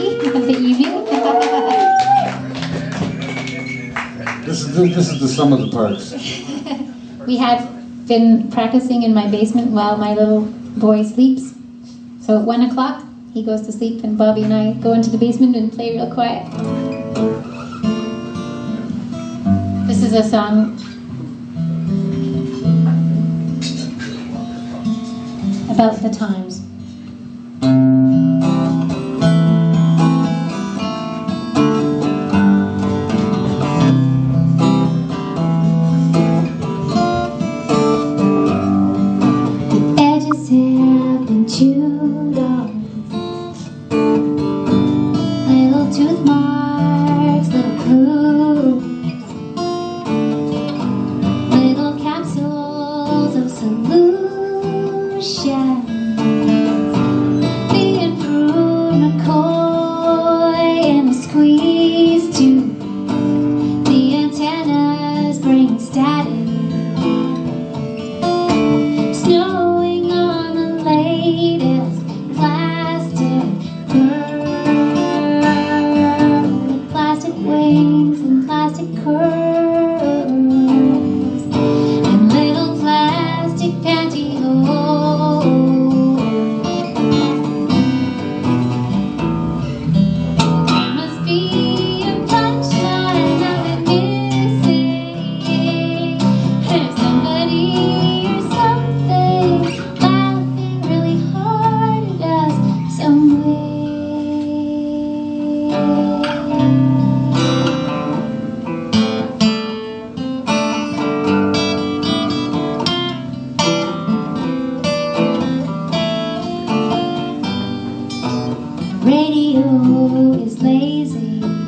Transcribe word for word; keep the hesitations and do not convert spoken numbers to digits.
party of the evening. This is the, this is the sum of the parts. We have been practicing in my basement while my little boy sleeps. So at one o'clock, he goes to sleep, and Bobby and I go into the basement and play real quiet. This is a song about the times. Chewed off, little tooth marks, little clues, little capsules of solution, being pruned, McCoy, and a squeeze tube. The antennas bring static. Wings and plastic curls and little plastic pantyhose. There must be a punchline I've been missing. There's somebody or something laughing really hard at us somewhere. Radio is lazy.